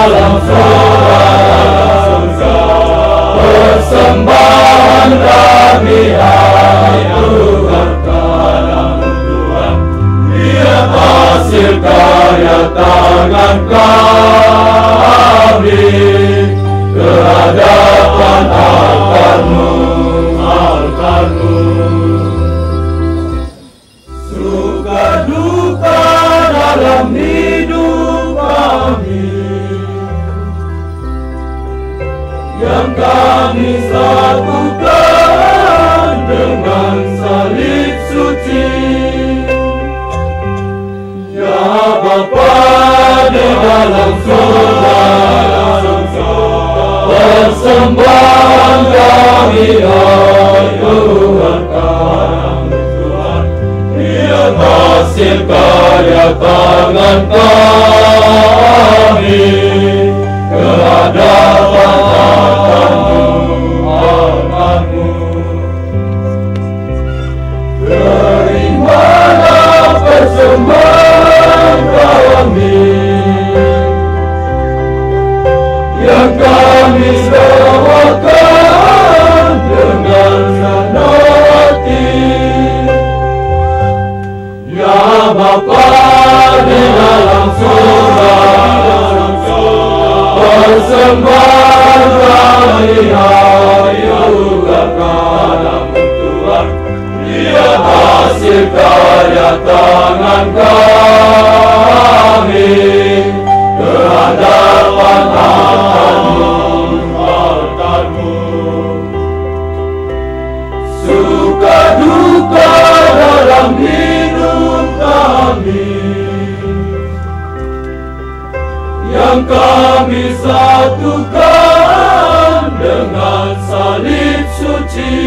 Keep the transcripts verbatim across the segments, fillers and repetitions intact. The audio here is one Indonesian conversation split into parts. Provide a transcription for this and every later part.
dalam surga, persembahan kami aturkan Tuhan, Dia hasil karya tangan kami, kehadapan altar-Mu, altar-Mu. Suka duka dalam hidup kami, yang kami satukan dengan salib suci. Ya Bapa di dalam surga, persembahan kami aturkan Tuhan, Dia hasil karya tangan kami, kehadapan altar-Mu, altar-Mu. Terimalah persembahan kami, yang kami serahkan dengan senang hati. Ya Bapa di dalam surga, persembahan kami aturkan kepadamu Tuhan, Dia hasil karya tangan kami, kehadapan altar-Mu, altar-Mu. Suka duka dalam hidup kami, yang kami satukan dengan salib suci.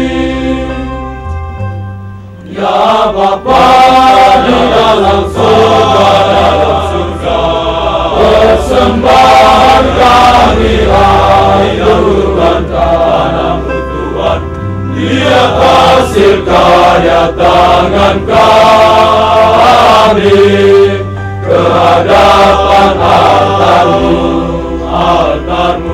Ya Bapa di dalam surga, dalam surga, persembahan kami aturkan kepadamu Tuhan, Dia hasil karya tangan kami, kehadapan altar-Mu, altar-Mu.